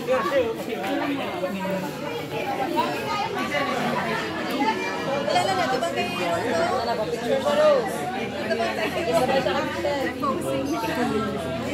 Kilala na, diba kayo yung picture sa Rose? Ito ba tayo? Isabay sa kapitid.